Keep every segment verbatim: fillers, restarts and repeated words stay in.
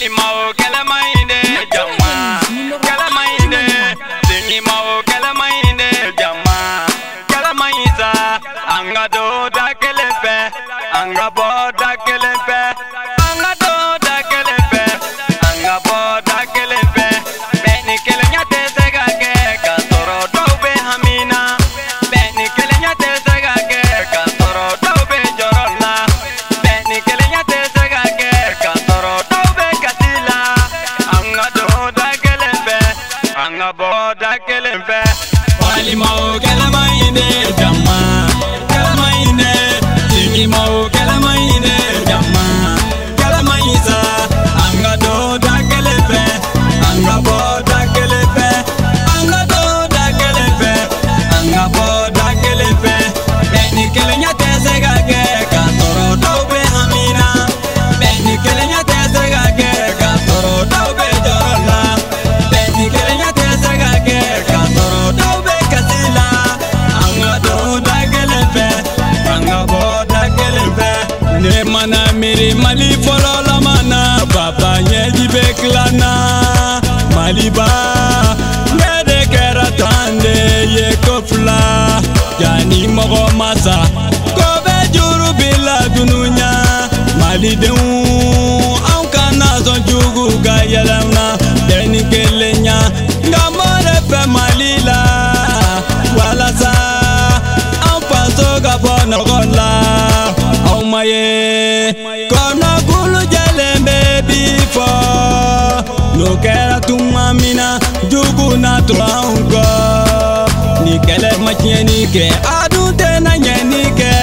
Wali mau kalamainde jama, kalamainde. Sini mau kalamainde jama, kalamaisa. Anga do da kelepe, anga bo da kelepe, anga do da kelepe, anga bo da kelepe. Beni kelenya te sega ke kasoro do be hamina. Beni kelenya te sega ke kasoro do be jorona. Beni kelenya te sega ke kasoro do be kasila. Anga do da kelepe, anga bo da kelepe. Wali mau kalamainde jama, kalamainde. Sini mau kalamainde jama, kalamaisa. Anga do da kelepe, anga bo da kelepe, anga do da kelepe, anga bo da kelepe. Beni kelenya te sega ke kasoro do be hamina. Beni kelenya te sega ke kasoro do be jorona. Beni kelenya te sega ke kasoro do be kasila. Anga do da kelepe, anga bo da kelepe. Ne mana miri mali folo la mana baba nyeji beklana maliba ngede kera tande ye kofla yani mogo masa kobe juru bila dununya mali deu au kana son jugu gayalamna deni kelenya ngamore pe malila wala sa au paso gabona gola au maye kono kulu jalembe bifo no kera tumamina jugu na tuango ni kele macheni ke adunte na nyeni ke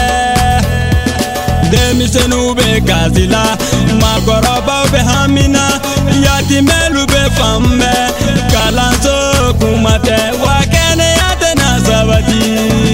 demi senu be kazila magoroba be hamina yati melu be fambe kalanso kumate wakene atena sabati.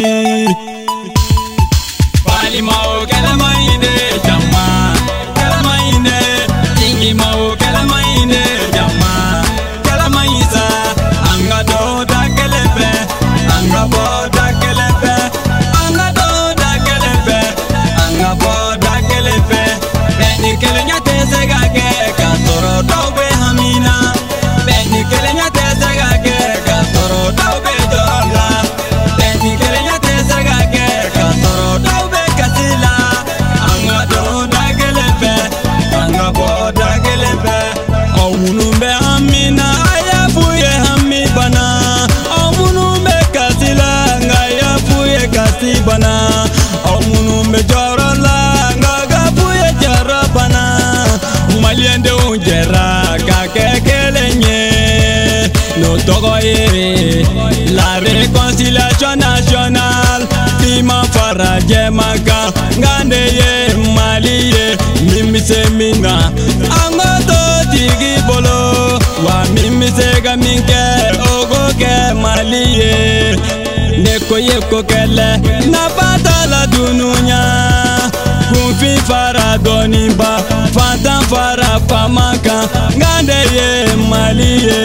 Wali mau kalamainde jama, kalamainde. Sini mau kalamainde jama, kalamaisa. Anga do da kelepe, anga bo da kelepe, anga do da kelepe, anga bo da kelepe. Beni kelenya te sega ke kasoro do be hamina. Beni kelenya te sega ke kasoro do be jorna. Beni kelenya te sega ke kasoro do be kasila. Anga do da kelepe, anga bo da kelepe. Omunumbe hamina aya fuye hami bana. Omunumbe kasila ngaya fuye kasibana. Omunumbe jorola ngaga fuye jarabana. Maliende unjera kakekelenye. No togoye la réconciliation nationale. Fima faraje maka ngandeye maliye mimise minga angoto tigi bolo wa mimise gaminke ogo ke maliye neko yeko kele na batala dununya kunfi fara donimba fatan fara famaka ngandeye maliye.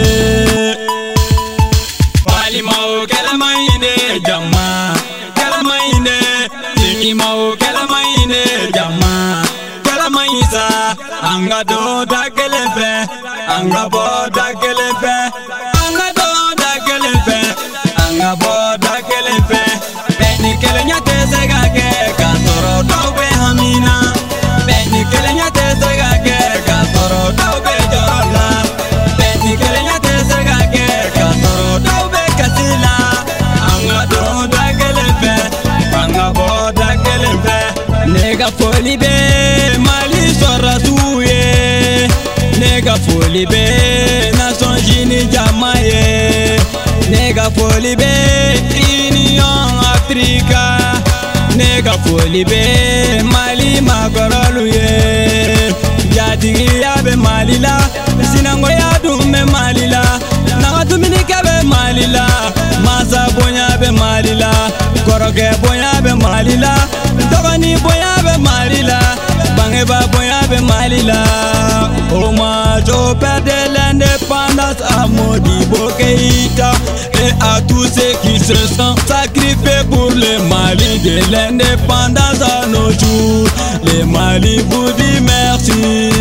Wali mau kalamainde jama, kalamainde. Sini mau kalamainde jama, kalamaisa. Anga do da kelepe, anga bo da kelepe, anga do da kelepe, anga bo da kelepe. Beni kelenya te sega ke kasoro do be hamina. Beni kelenya te sega ke kasoro do be jorona. Beni kelenya te sega ke kasoro do be kasila. Anga do da kelepe, anga bo da kelepe. Nega foli be mali sora suye. Nega foli be nason jini jamaye. Nega foli be Union Africa. Nega foli be mali magoroluye. Jadigi yabe malila, sinango yadume malila. Nagatumini be malila, masa bonya be malila, koroge bonya be malila, dogani bonya be malila, bangeba bonya be malila. Hommage au père de l'indépendance à Modibo Keïta et à tous ceux qui se sont sacrifiés pour le Mali de l'indépendance à nos jours. Le Mali vous dit merci.